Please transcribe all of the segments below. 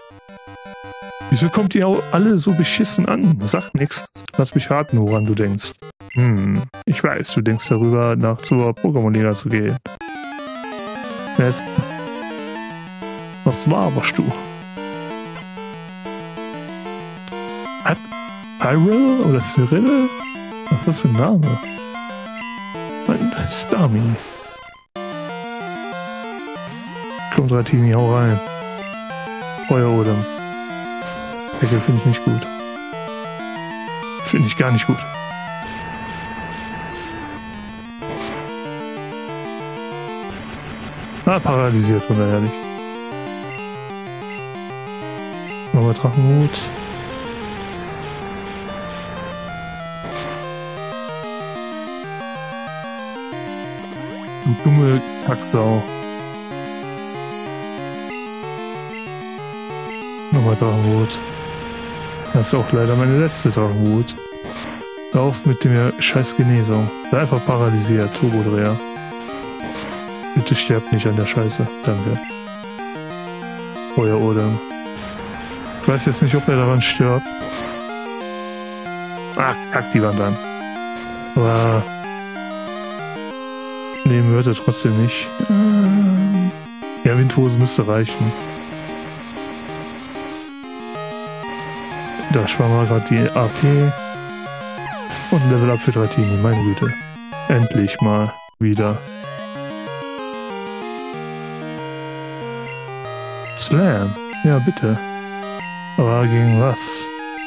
Wieso kommt ihr auch alle so beschissen an? Sag nix. Lass mich raten, woran du denkst. Ich weiß, du denkst darüber, nach zur Pokémon-Liga zu gehen. Was laberst du? Cyril oder Cyril? Was ist das für ein Name? Mein Stami. Komm, Dratini, hau rein. Feuerodem. Deckel finde ich nicht gut. Finde ich gar nicht gut. Paralysiert, wunderherrlich. Nochmal Drachenhut. Du dumme Kacksau. Nochmal Drachenhut. Das ist auch leider meine letzte Drachenhut. Auf mit der scheiß Genesung. Sei einfach paralysiert, Turbodreher. Bitte sterbt nicht an der Scheiße. Danke. Feuerodem. Ich weiß jetzt nicht, ob er daran stirbt. Ach, kack die Wand an. Aber nehmen wird er trotzdem nicht. Ja, Windhose müsste reichen. Da sparen wir gerade die AP. Und Level Up für Dratini, meine Güte. Endlich mal wieder. Slam. Ja, bitte. Aber gegen was?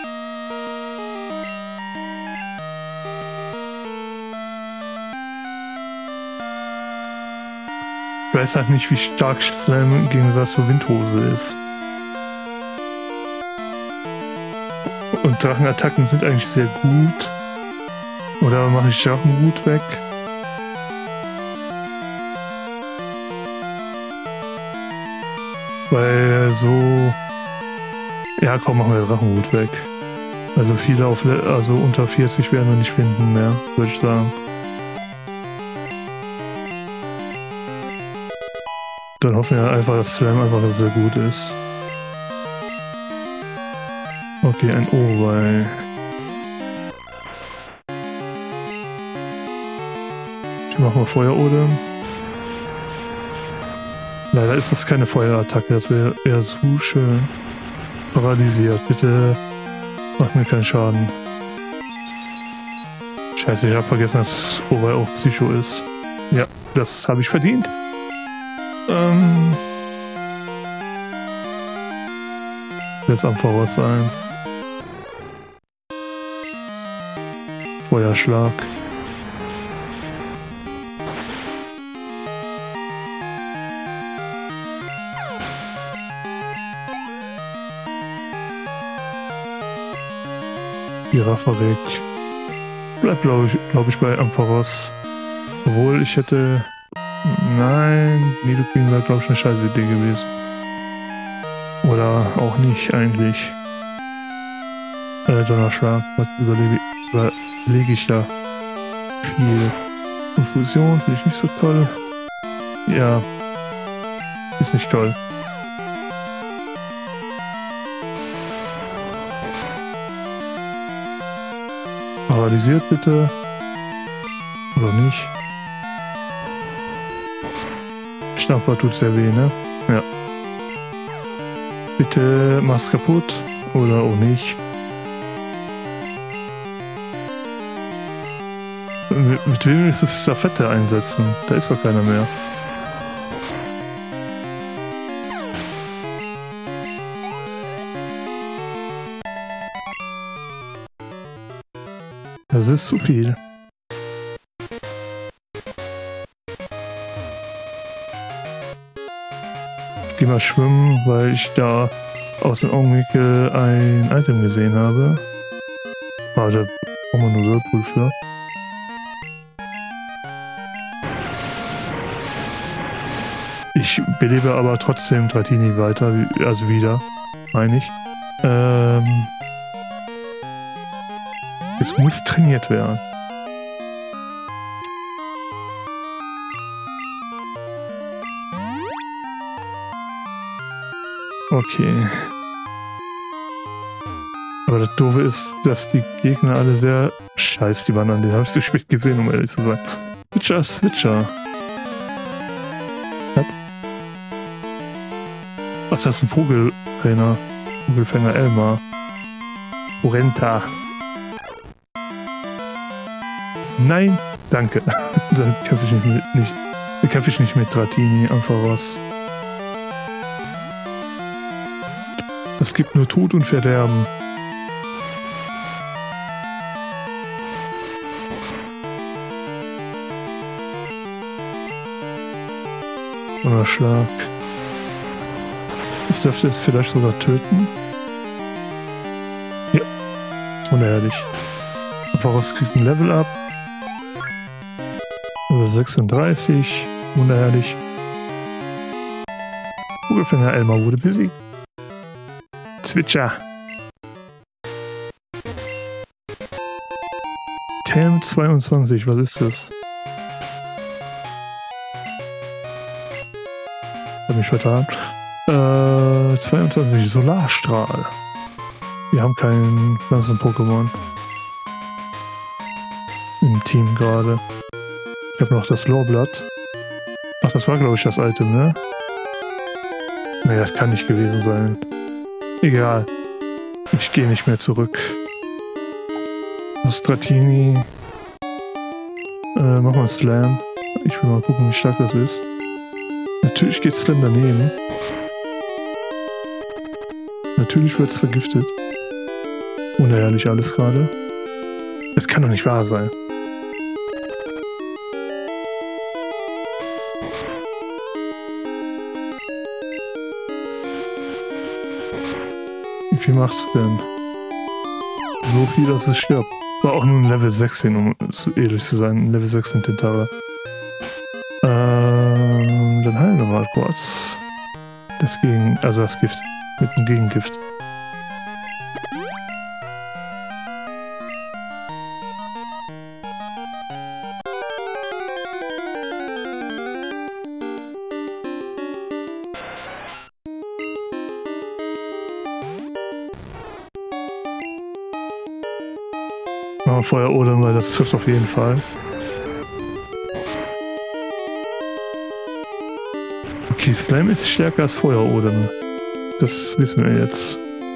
Ich weiß halt nicht, wie stark Slam im Gegensatz zur Windhose ist. Und Drachenattacken sind eigentlich sehr gut. Oder mache ich Drachenhut weg? Weil so... Ja, komm, machen wir Drachenhut weg. Also viele also unter 40 werden wir nicht finden mehr, würde ich sagen. Dann hoffen wir einfach, dass Slam einfach sehr gut ist. Okay, ein Ohrwei. Ich mache mal Feuerodem. Leider ist das keine Feuerattacke, das wäre eher so schön. Paralysiert, bitte mach mir keinen Schaden. Scheiße, ich habe vergessen, dass Ohrwei auch Psycho ist. Ja, das habe ich verdient. Jetzt am Voraus sein. Feuerschlag. Girafarik. Bleibt, glaube ich, bei Ampharos. Obwohl ich hätte... Nein, Nidoqueen wäre, glaube ich, eine scheiß Idee gewesen. Oder auch nicht, eigentlich. Donnerschlag. Was überlege ich da? Viel. Konfusion finde ich nicht so toll. Ja. Ist nicht toll. Paralysiert bitte. Oder nicht? Schnapper tut sehr weh, ne? Ja. Bitte mach's kaputt. Oder auch nicht. Mit wem ist das Stafette einsetzen? Da ist doch keiner mehr. Das ist zu viel. Ich gehe mal schwimmen, weil ich da aus dem Augenwinkel ein Item gesehen habe. Ah, da brauchen wir nur Whirlpool für. Ich belebe aber trotzdem Dratini weiter, also wieder, meine ich. Es muss trainiert werden. Okay. Aber das Doofe ist, dass die Gegner alle sehr scheiße die waren. An den habe ich so spät gesehen, um ehrlich zu sein. Switcher, Switcher. Ach, das ist ein Vogeltrainer. Vogelfänger Elmar. Orenta. Nein, danke. Dann kämpfe ich nicht mit Dratini einfach raus. Es gibt nur Tod und Verderben. Oder Schlag. Das dürfte es vielleicht sogar töten. Ja. Unehrlich. Voraus kriegt ein Level up. Oder 36. Unehrlich. Vogelfänger Elmar wurde besiegt. Zwitscher. Cam 22, was ist das? Hab mich vertan. 22 Solarstrahl. Wir haben keinen Pflanzen-Pokémon im Team gerade. Ich habe noch das Lorblatt. Ach, das war glaube ich das Item, ne? Nee, das kann nicht gewesen sein. Egal. Ich gehe nicht mehr zurück. Stratini. Machen wir Slam. Ich will mal gucken, wie stark das ist. Natürlich geht Slam daneben. Natürlich wird es vergiftet. Unehrlich alles gerade. Das kann doch nicht wahr sein. Wie viel macht's denn? So viel, dass es stirbt. War auch nur ein Level 16, um ehrlich zu sein. Ein Level 16 Tintara. Dann heilen wir mal kurz. Das Gift. Mit dem Gegengift. Feuerodern, weil das trifft auf jeden Fall. Okay, Slime ist stärker als Feuerodern. Das wissen wir jetzt.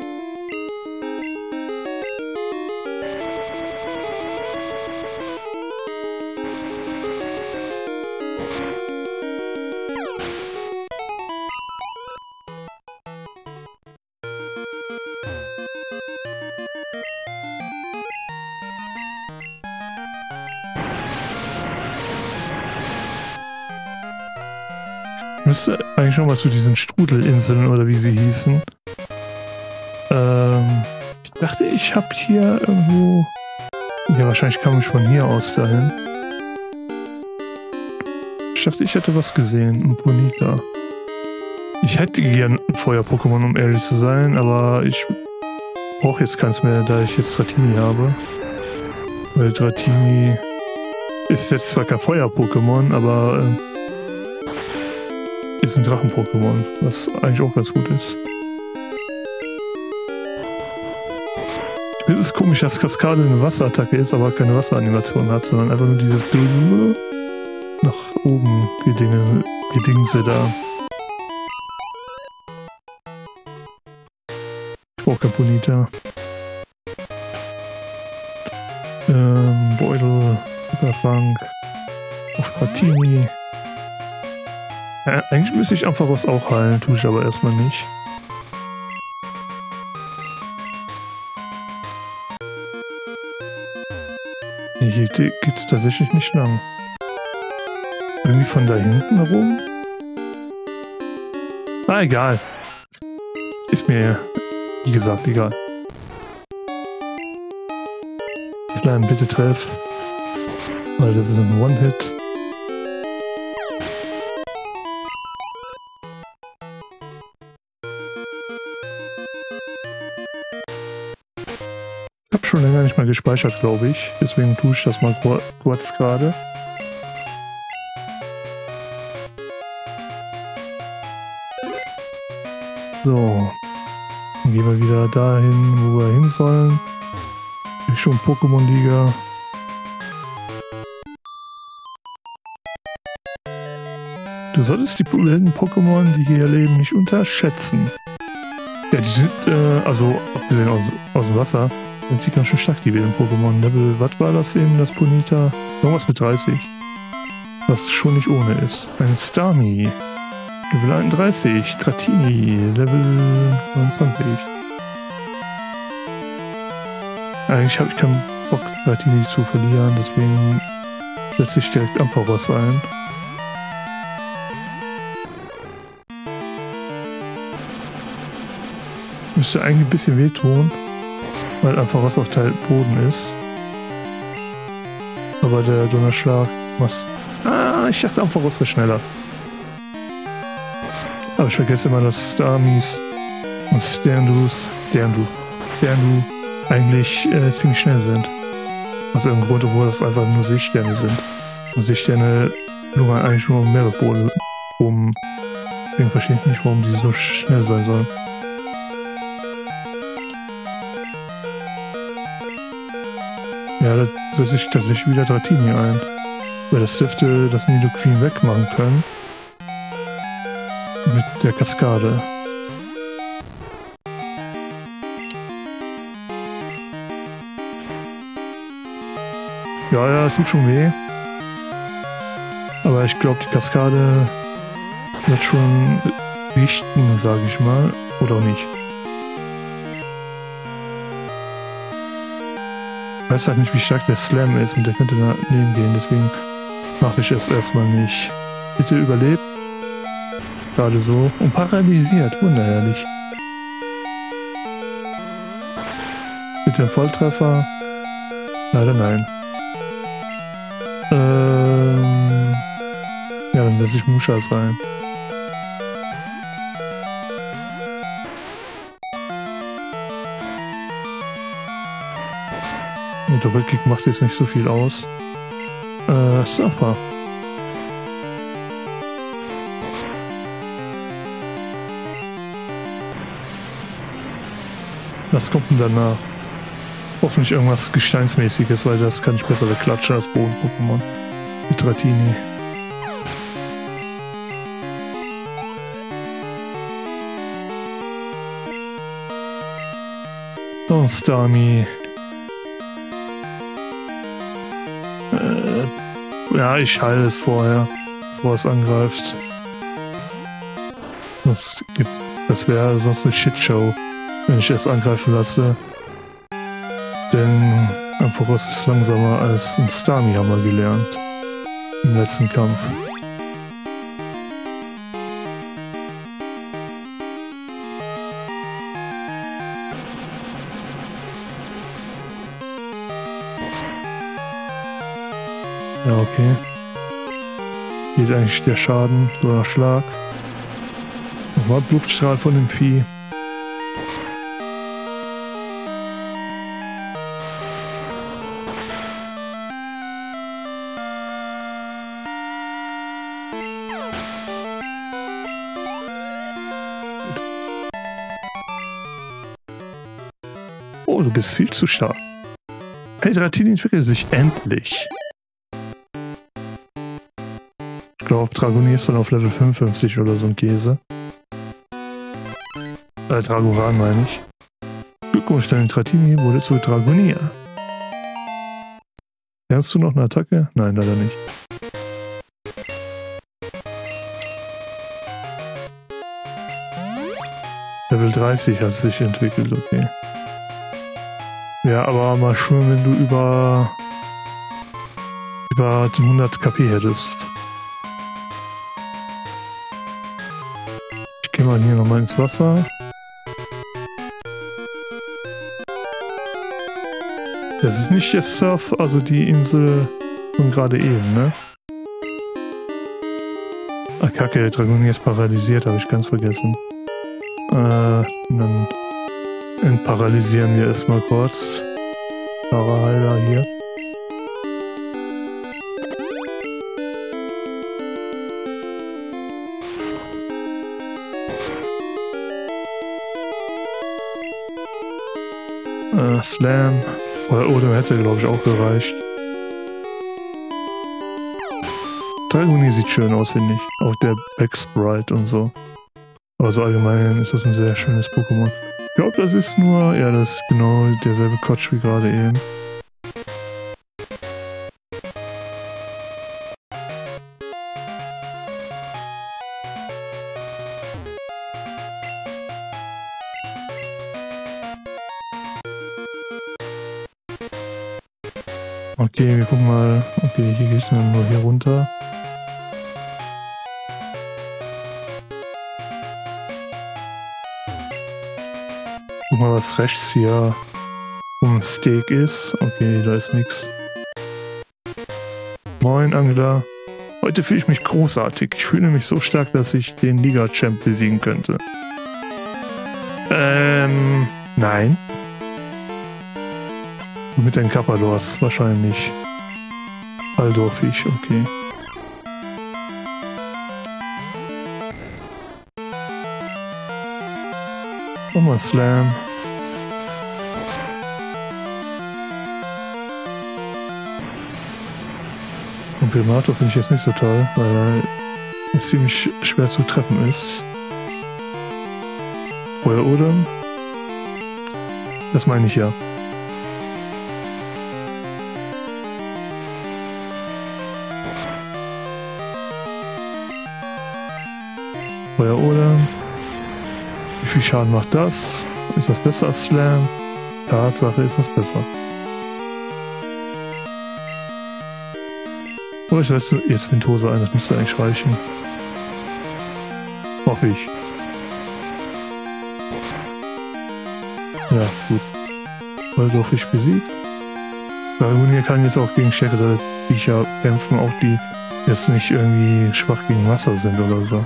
Ich müsste eigentlich schon mal zu diesen Strudelinseln oder wie sie hießen. Ich dachte, ich habe hier irgendwo... Ja, wahrscheinlich kam ich von hier aus dahin. Ich dachte, ich hätte was gesehen. Ein Bonita. Ich hätte gern ein Feuer-Pokémon, um ehrlich zu sein, aber ich brauche jetzt keins mehr, da ich jetzt Dratini habe. Weil Dratini ist jetzt zwar kein Feuer-Pokémon, aber... ist ein Drachen-Pokémon, was eigentlich auch ganz gut ist. Es ist komisch, dass Kaskade eine Wasserattacke ist, aber keine Wasseranimation hat, sondern einfach nur dieses nach oben Gedingse da. Ich brauche kein Bonita. Beutel, Überfang, auf Dratini. Ja, eigentlich müsste ich Ampharos auch heilen, tue ich aber erstmal nicht. Hier geht's tatsächlich nicht lang. Irgendwie von da hinten rum? Ah, egal. Ist mir, wie gesagt, egal. Slime, bitte treff. Weil das ist ein One-Hit. Ich habe schon länger nicht mehr gespeichert, glaube ich. Deswegen tue ich das mal kurz gerade. So. Dann gehen wir wieder dahin, wo wir hin sollen. Richtung Pokémon-Liga. Du solltest die wilden Pokémon, die hier leben, nicht unterschätzen. Ja, die sind, also abgesehen aus dem Wasser, sind die ganz schön stark, die wilden Pokémon. Level, was war das eben, das Ponyta? Irgendwas mit 30. Was schon nicht ohne ist. Ein Starmie. Level 31. Dratini. Level 29. Eigentlich habe ich keinen Bock, Dratini zu verlieren, deswegen setze ich direkt Ampharos ein. Müsste eigentlich ein bisschen wehtun, weil Ampharos auch Teil Boden ist. Aber der Donnerschlag was. Ah, ich dachte Ampharos wäre schneller. Aber ich vergesse immer, dass Starmies und Sterndu eigentlich ziemlich schnell sind. Aus irgendeinem Grund, obwohl das einfach nur Seesterne sind. Und Seesterne lungern eigentlich nur Meeresboden rum. Deswegen verstehe ich nicht, warum die so schnell sein sollen. Ja, da setze ich tatsächlich wieder Dratini ein. Weil das dürfte das Nidoqueen wegmachen können. Mit der Kaskade. Ja, tut schon weh. Aber ich glaube, die Kaskade wird schon richten, sage ich mal. Oder auch nicht. Ich weiß halt nicht, wie stark der Slam ist und der könnte daneben gehen, deswegen mache ich es erstmal nicht. Bitte überlebt. Gerade so. Und paralysiert. Wunderherrlich. Bitte ein Volltreffer. Leider nein. Ja, dann setze ich Mushas rein. Der Doppelkick macht jetzt nicht so viel aus. Surfer. Was kommt denn danach? Hoffentlich irgendwas Gesteinsmäßiges, weil das kann ich besser wegklatschen als Boden-Pokémon. Mit Dratini. Oh, ein Starmie. Ja, ich heile es vorher, bevor es angreift. Das wäre sonst eine Shitshow, wenn ich es angreifen lasse. Denn Ampharos ist langsamer als ein Starmie, haben wir gelernt. Im letzten Kampf. Ja, okay. Geht eigentlich der Schaden, nur nach Schlag. Nochmal Blutstrahl von dem Vieh. Oh, du bist viel zu stark. Hey, Dratini entwickelt sich endlich. Ich glaube, Dragonie ist dann auf Level 55 oder so ein Käse. Dragoran meine ich. Glückwunsch, dein Dratini wurde zu Dragonia. Lernst du noch eine Attacke? Nein, leider nicht. Level 30 hat sich entwickelt, okay. Ja, aber mal schon, wenn du über 100 KP hättest. Ich gehe mal hier nochmal ins Wasser. Das ist nicht der Surf, also die Insel von gerade eben, ne? Ah, Kacke, Dragonia ist paralysiert, habe ich ganz vergessen. Dann entparalysieren wir erstmal kurz. Paraheiler hier. Slam. Oder hätte, glaube ich, auch gereicht. Dragonie sieht schön aus, finde ich. Auch der Backsprite und so. Aber so allgemein ist das ein sehr schönes Pokémon. Ich glaube, das ist nur... Ja, das ist genau derselbe Quatsch wie gerade eben. Okay, wir gucken mal. Okay, hier geht es nur hier runter. Guck mal, was rechts hier um Steak ist. Okay, da ist nichts. Moin, Angela. Heute fühle ich mich großartig. Ich fühle mich so stark, dass ich den Liga-Champ besiegen könnte. Nein. Mit den Kappalos wahrscheinlich. Aldorfisch, okay. Nochmal Slam. Und Primator finde ich jetzt nicht so toll, weil er ziemlich schwer zu treffen ist. Oder? Das meine ich ja. Oder? Wie viel Schaden macht das? Ist das besser als Slam? Tatsache ist das besser. Oh, ich setze jetzt Ventosa ein, das müsste eigentlich reichen. Hoffe ich. Ja, gut. Waldorfisch besiegt. Dragonia kann jetzt auch gegen stärkere Viecher kämpfen, auch die jetzt nicht irgendwie schwach gegen Wasser sind oder so.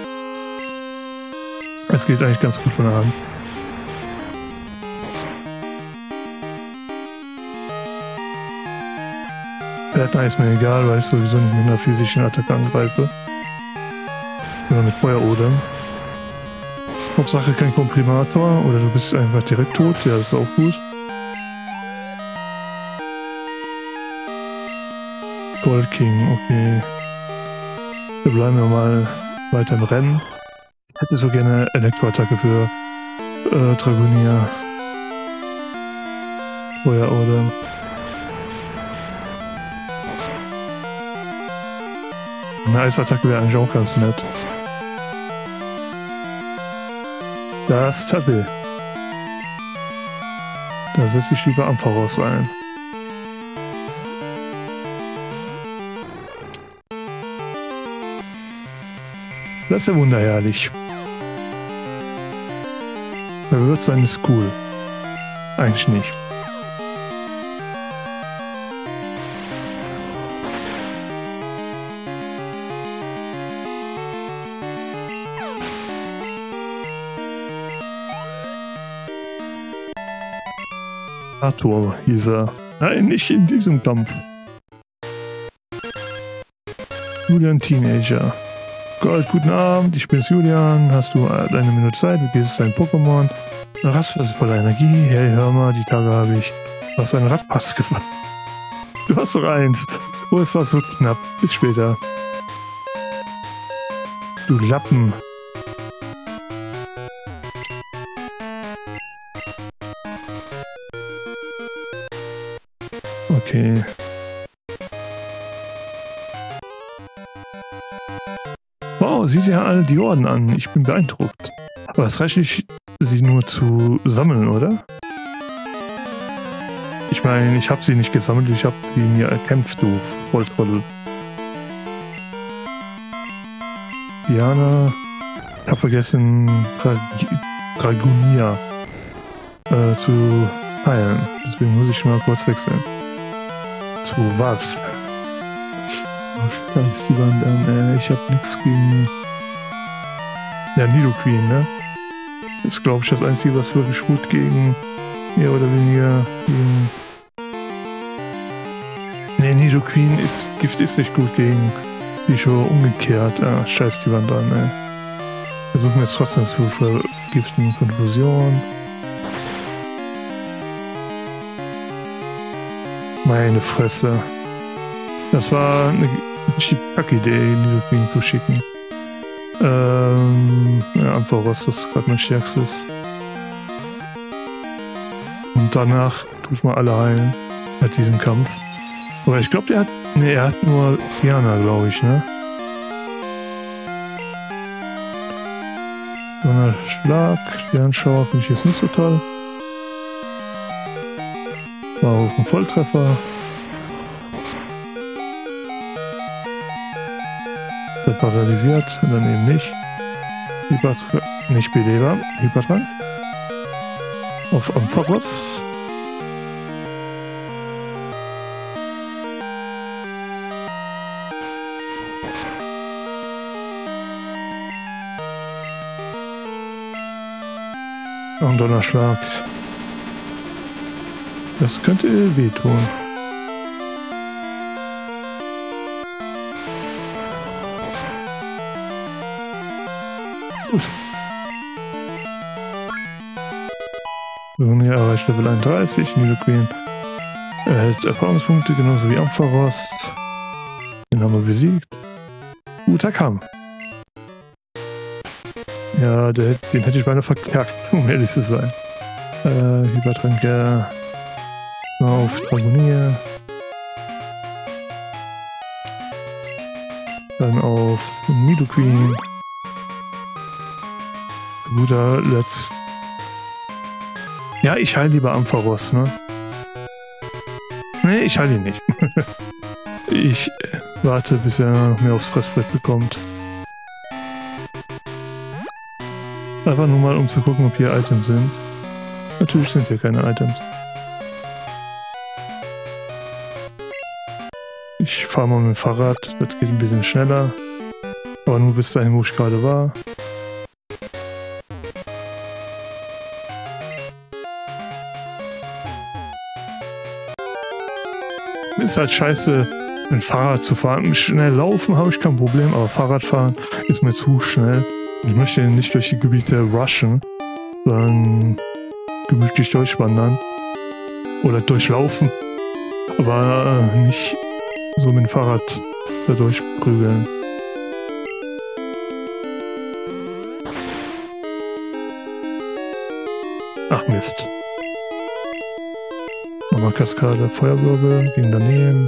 Es geht eigentlich ganz gut von der Hand. Wertner ist mir egal, weil ich sowieso nicht mit einer physischen Attacke angreife. Oder mit Feuerodem. Hauptsache kein Komprimator oder du bist einfach direkt tot. Ja, das ist auch gut. Gold King, okay. Wir bleiben ja mal weiter im Rennen. Ich hätte so gerne Elektroattacke für Dragonia. Feuerodem. Eine Eisattacke wäre eigentlich auch ganz nett. Das Tabi. Da setze ich lieber Ampharos ein. Das ist ja wunderherrlich. Verwirrt sein ist cool. Eigentlich nicht. Arthur hieß er. Nein, nicht in diesem Kampf. Julian Teenager. Gold, guten Abend, ich bin's Julian. Hast du eine Minute Zeit? Du gehst dein Pokémon. Rastpass voller Energie. Hey, hör mal, die Tage habe ich. Du hast einen Radpass gefunden. Du hast doch eins. Oh, es war so knapp. Bis später. Du Lappen. Okay. Wow, sieh dir all die Orden an. Ich bin beeindruckt. Aber es reicht nicht, sie nur zu sammeln, oder? Ich meine, ich habe sie nicht gesammelt, ich habe sie mir erkämpft, du Volltrottel. Diana, ich habe vergessen, Dragonia zu heilen. Deswegen muss ich mal kurz wechseln. Zu was? Oh, scheiß die Wand an, ich hab nichts gegen... Ja, Nidoqueen, ne? Das ist, glaube ich, das Einzige, was wirklich gut gegen... Mehr oder weniger gegen... Ne, Nidoqueen ist... Gift ist nicht gut gegen... Die schon umgekehrt. Ah, scheiß die Wand an, ey. Versuchen wir jetzt trotzdem zu vergiften. Konfusion. Meine Fresse. Das war eine richtig kacke Idee, Nidoqueen zu schicken. Ja, Ampharos, das gerade mein stärkstes. Und danach tut man alle heilen. Mit diesem Kampf. Aber ich glaube, der hat. Ne, er hat nur Diana, glaube ich, ne? Donnerschlag, Sternschauer finde ich jetzt nicht so toll. War auch ein Volltreffer. Der paralysiert, dann eben nicht. Nicht Belieber, Hypertrank. Auf Ampharos. Und Donnerschlag. Das könnte wehtun. Gut. Hier erreicht Level 31. Nidoqueen erhält Erfahrungspunkte, genauso wie Ampharos. Den haben wir besiegt. Guter Kampf. Ja, den hätte ich beinahe verkackt, um ehrlich zu sein. Hypertrank, ja. Auf Dragonia. Dann auf Nidoqueen. Guter Letzt. Ja, ich heile lieber Ampharos, ne? Ne, ich heile ihn nicht. Ich warte, bis er mir aufs Fressbrett bekommt. Einfach nur mal, um zu gucken, ob hier Items sind. Natürlich sind hier keine Items. Ich fahre mal mit dem Fahrrad, das geht ein bisschen schneller. Aber nur bis dahin, wo ich gerade war. Ist halt scheiße, mit Fahrrad zu fahren. Schnell laufen habe ich kein Problem, aber Fahrradfahren ist mir zu schnell. Ich möchte nicht durch die Gebiete rushen, sondern gemütlich durchwandern oder durchlaufen, aber nicht so mit dem Fahrrad da durchprügeln. Ach Mist. Nochmal Kaskade, Feuerwirbel gegen daneben.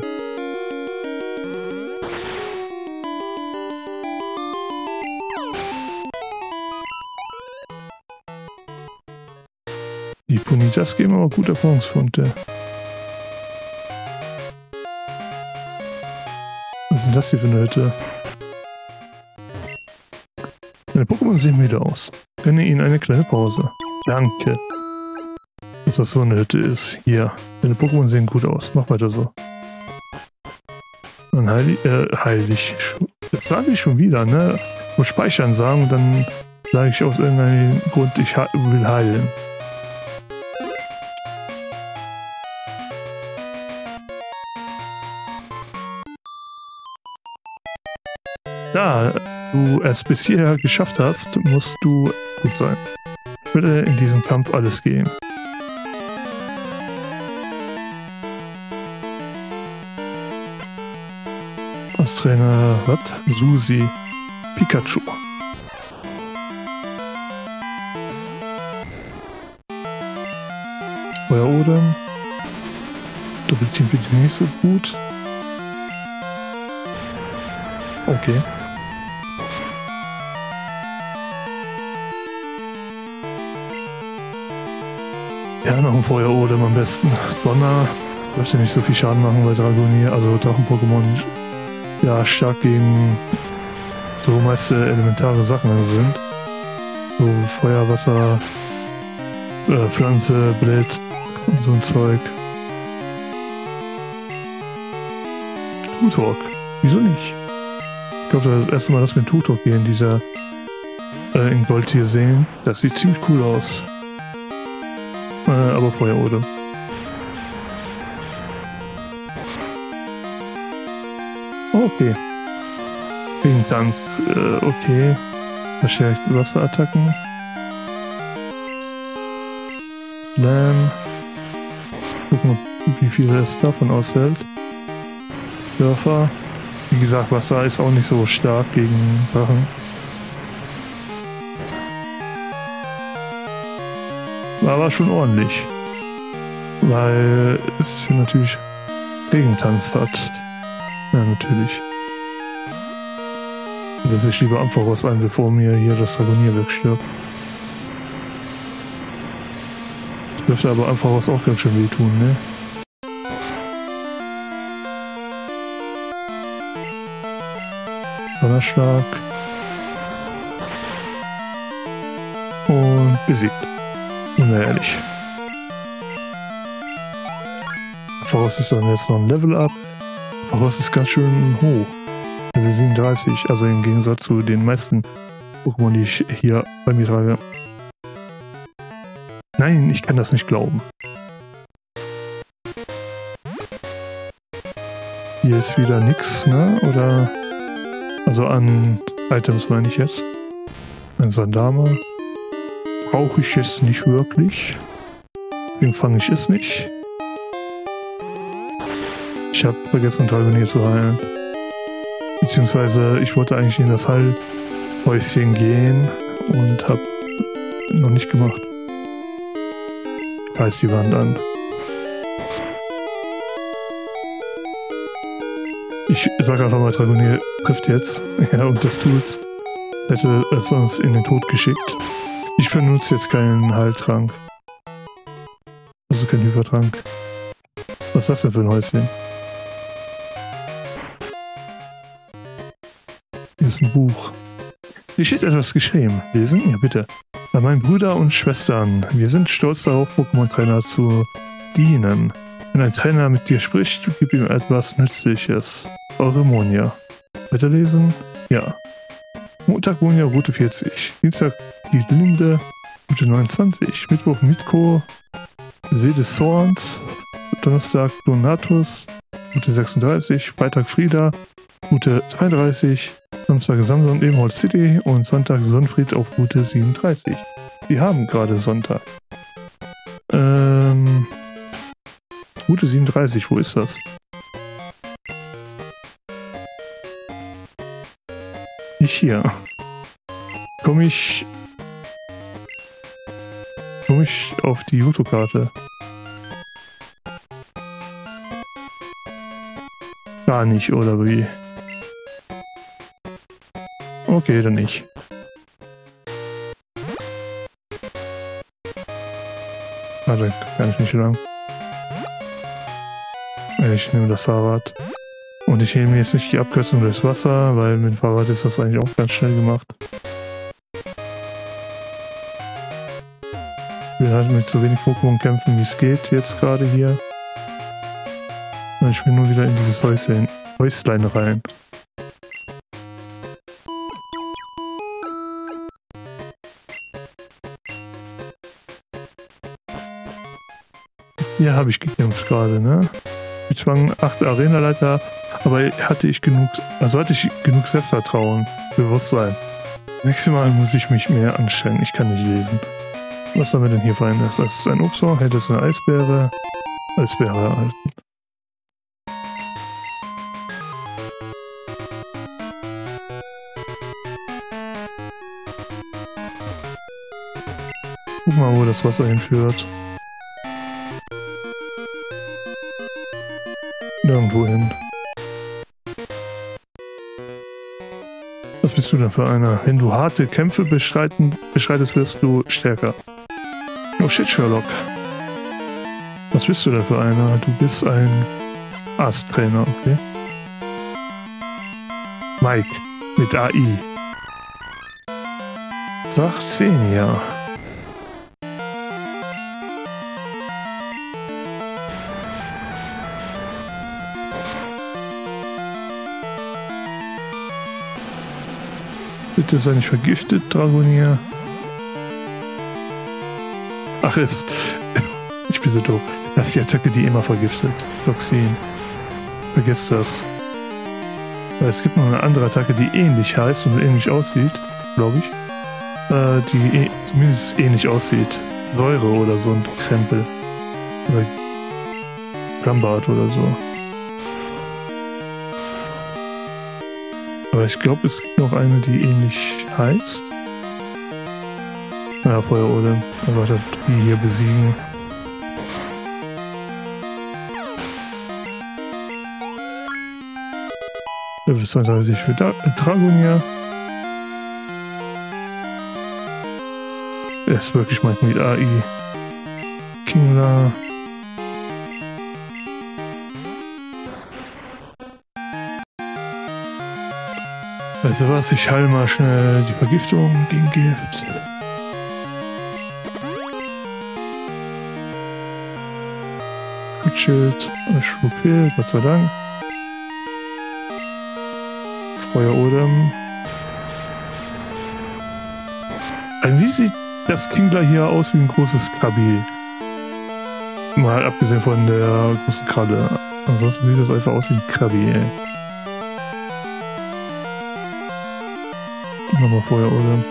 Die Punitas geben aber gute Erfahrungspunkte. Was ist denn das hier für eine Hütte? Meine Pokémon sehen müde aus. Gönne ihnen eine kleine Pause. Danke. Dass das so eine Hütte ist. Hier. Deine Pokémon sehen gut aus. Mach weiter so. Dann heilig. Das sage ich schon wieder, ne? Ich muss speichern sagen, dann sage ich aus irgendeinem Grund, ich will heilen. Da du es bis hierher geschafft hast, musst du gut sein. Ich würde in diesem Kampf alles geben. Als Trainer, was? Susi. Pikachu. Feuerodem. Doppelteam finde ich nicht so gut. Okay. Ja, noch ein Feuerodem am besten. Donner dürfte nicht so viel Schaden machen bei Dragonia, also Drachen-Pokémon ja stark gegen so meiste elementare Sachen sind. So Feuer, Wasser, Pflanze, Blitz und so ein Zeug. Tutork. Wieso nicht? Ich glaube, das ist das erste Mal, dass wir einen Tutork hier in dieser in Gold hier sehen. Das sieht ziemlich cool aus. Aber Feuerodem. Okay. Gegentanz, okay. Verstärkt Wasserattacken. Slam. Gucken, ob Wie viel es davon aushält. Surfer. Wie gesagt, Wasser ist auch nicht so stark gegen Drachen. War aber schon ordentlich. Weil es hier natürlich Regentanz hat. Ja, natürlich. Dass ich lieber Ampharos ein, bevor mir hier das Dragonier wegstirbt. Das dürfte aber Ampharos auch ganz schön wehtun, ne? Donnerschlag. Und besiegt. Unehrlich. Ampharos ist dann jetzt noch ein Level up. Ampharos ist ganz schön hoch. Level 37, also im Gegensatz zu den meisten Pokémon, die ich hier bei mir trage. Nein, ich kann das nicht glauben. Hier ist wieder nix, ne? Oder... Also an Items meine ich jetzt. Ein Sandama. Brauche ich jetzt nicht wirklich. Deswegen fange ich es nicht. Ich habe vergessen, Dragonier zu heilen. Beziehungsweise ich wollte eigentlich in das Heilhäuschen gehen und habe noch nicht gemacht. Reiß die Wand an. Ich sage einfach mal, Dragonier trifft jetzt. Ja, und das tut's. Hätte es sonst in den Tod geschickt. Ich benutze jetzt keinen Heiltrank. Also keinen Hypertrank. Was ist das denn für ein Häuschen? Hier ist ein Buch. Hier steht etwas geschrieben. Lesen? Ja, bitte. An meinen Brüder und Schwestern. Wir sind stolz darauf, Pokémon-Trainer zu dienen. Wenn ein Trainer mit dir spricht, gib ihm etwas Nützliches. Eure Monja. Weiterlesen? Ja. Montag Monja, Route 40. Dienstag die Linde, Route 29. Mittwoch Mitko, See des Zorns. Donnerstag Donatus, Route 36. Freitag Frieda, Route 32. Samstag Samson Ebenholz City und Sonntag Sonnenfried auf Route 37. Wir haben gerade Sonntag. Route 37, wo ist das? Nicht hier. Komme ich auf die Yoto-Karte? Gar nicht, oder wie? Okay, dann nicht. Warte, kann ich nicht lang. Ich nehme das Fahrrad. Und ich nehme jetzt nicht die Abkürzung durchs Wasser, weil mit dem Fahrrad ist das eigentlich auch ganz schnell gemacht. Ich will halt mit so wenig Pokémon kämpfen, wie es geht, jetzt gerade hier. Ich will nur wieder in dieses Häuslein rein. Hier habe ich gekämpft gerade, ne? Mit Zwang 8 Arenaleiter, aber hatte ich genug Selbstvertrauen, Bewusstsein. Das nächste Mal muss ich mich mehr anstrengen, ich kann nicht lesen. Was haben wir denn hier für eines? Das ist ein Obstbau, hätte es eine Eisbeere. Eisbeere erhalten. Guck mal, wo das Wasser hinführt. Nirgendwo hin. Was bist du denn für einer? Wenn du harte Kämpfe beschreitest, wirst du stärker. Oh shit, Sherlock. Was bist du denn für einer? Du bist ein Ass-Trainer, okay? Mike mit AI. Sag 10, ja. Bitte sei nicht vergiftet, Dragonier. Ach, ich bin so doof. Das ist die Attacke, die immer vergiftet. Toxin. Vergesst das. Weil es gibt noch eine andere Attacke, die ähnlich heißt und ähnlich aussieht, glaube ich. Die zumindest ähnlich aussieht. Säure oder so ein Krempel. Gambart oder so. Aber ich glaube, es gibt noch eine, die ähnlich heißt. Ja, Feuerodem. Aber das die hier besiegen. Level 32 für Dragonia. Er ist wirklich mein mit AI. Kingler. Also was, ich heile mal schnell die Vergiftung gegen Gift. Schutzschild, Schwupil, Gott sei Dank. Feuerodem. Wie sieht das Kingler hier aus wie ein großes Krabi? Mal abgesehen von der großen Kralle. Ansonsten sieht das einfach aus wie ein Krabi, ey. Nochmal Feuerodem.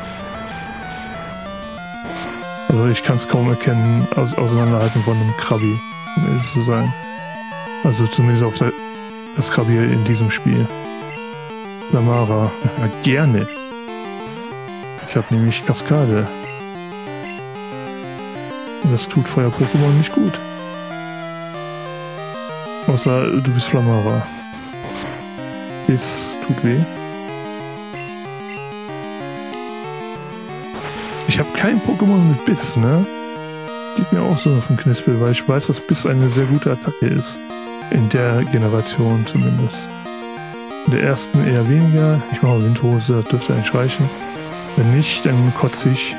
Also ich kann es kaum erkennen, auseinanderhalten von einem Krabi, um ehrlich zu sein. Also zumindest auf das Krabi in diesem Spiel. Lamara, ja, gerne. Ich habe nämlich Kaskade. Und das tut Feuer-Pokémon nicht gut. Außer du bist Flamara. Das tut weh. Ich habe kein Pokémon mit Biss, ne? Geht mir auch so auf den Knispel, weil ich weiß, dass Biss eine sehr gute Attacke ist. In der Generation zumindest. In der ersten eher weniger. Ich mache Windhose, das dürfte eigentlich reichen. Wenn nicht, dann kotze ich.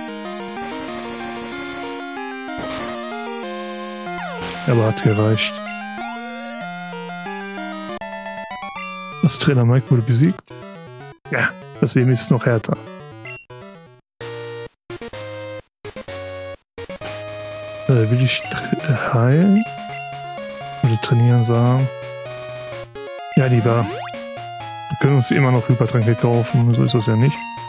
Aber hat gereicht. Das Trainer Mike wurde besiegt. Ja, das Leben ist noch härter. Will ich heilen? Oder trainieren sagen? Ja, lieber. Wir können uns immer noch Hypertränke kaufen, so ist das ja nicht.